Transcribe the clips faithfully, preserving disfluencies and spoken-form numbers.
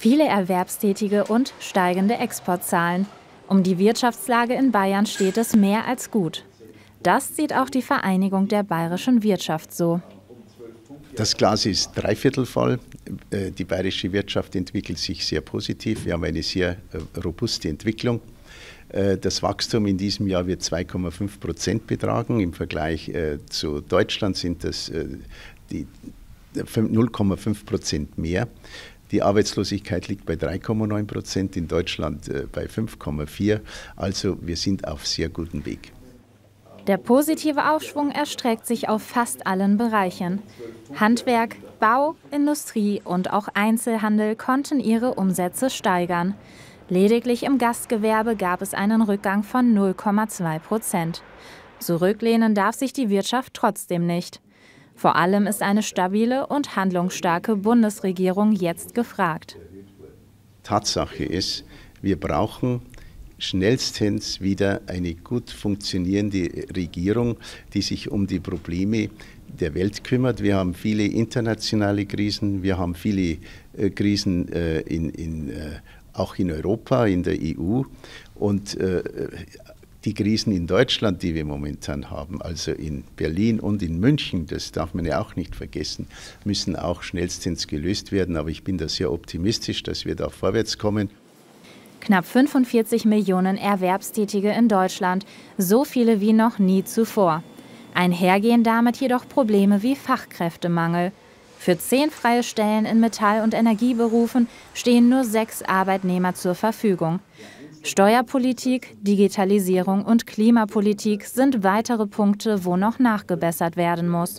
Viele Erwerbstätige und steigende Exportzahlen. Um die Wirtschaftslage in Bayern steht es mehr als gut. Das sieht auch die Vereinigung der bayerischen Wirtschaft so. Das Glas ist dreiviertel voll. Die bayerische Wirtschaft entwickelt sich sehr positiv. Wir haben eine sehr robuste Entwicklung. Das Wachstum in diesem Jahr wird zwei Komma fünf Prozent betragen. Im Vergleich zu Deutschland sind das die null Komma fünf Prozent mehr. Die Arbeitslosigkeit liegt bei drei Komma neun Prozent, in Deutschland bei fünf Komma vier. Also wir sind auf sehr gutem Weg. Der positive Aufschwung erstreckt sich auf fast allen Bereichen. Handwerk, Bau, Industrie und auch Einzelhandel konnten ihre Umsätze steigern. Lediglich im Gastgewerbe gab es einen Rückgang von null Komma zwei Prozent. Zurücklehnen darf sich die Wirtschaft trotzdem nicht. Vor allem ist eine stabile und handlungsstarke Bundesregierung jetzt gefragt. Tatsache ist, wir brauchen schnellstens wieder eine gut funktionierende Regierung, die sich um die Probleme der Welt kümmert. Wir haben viele internationale Krisen, wir haben viele äh, Krisen äh, in, in, äh, auch in Europa, in der E U und äh, die Krisen in Deutschland, die wir momentan haben, also in Berlin und in München, das darf man ja auch nicht vergessen, müssen auch schnellstens gelöst werden. Aber ich bin da sehr optimistisch, dass wir da vorwärts kommen. Knapp fünfundvierzig Millionen Erwerbstätige in Deutschland, so viele wie noch nie zuvor. Einhergehen damit jedoch Probleme wie Fachkräftemangel. Für zehn freie Stellen in Metall- und Energieberufen stehen nur sechs Arbeitnehmer zur Verfügung. Steuerpolitik, Digitalisierung und Klimapolitik sind weitere Punkte, wo noch nachgebessert werden muss.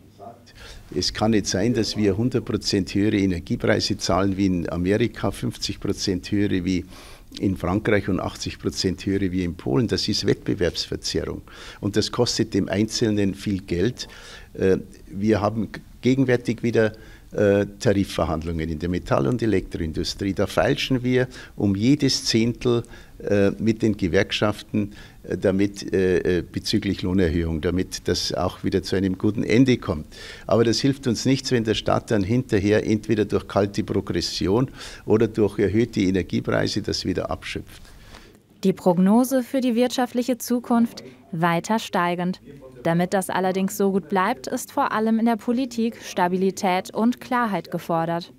Es kann nicht sein, dass wir hundert Prozent höhere Energiepreise zahlen wie in Amerika, fünfzig Prozent höhere wie in Frankreich und achtzig Prozent höhere wie in Polen. Das ist Wettbewerbsverzerrung und das kostet dem Einzelnen viel Geld. Wir haben gegenwärtig wieder Tarifverhandlungen in der Metall- und Elektroindustrie. Da feilschen wir um jedes Zehntel mit den Gewerkschaften damit bezüglich Lohnerhöhung, damit das auch wieder zu einem guten Ende kommt. Aber das hilft uns nichts, wenn der Staat dann hinterher entweder durch kalte Progression oder durch erhöhte Energiepreise das wieder abschöpft. Die Prognose für die wirtschaftliche Zukunft weiter steigend. Damit das allerdings so gut bleibt, ist vor allem in der Politik Stabilität und Klarheit gefordert.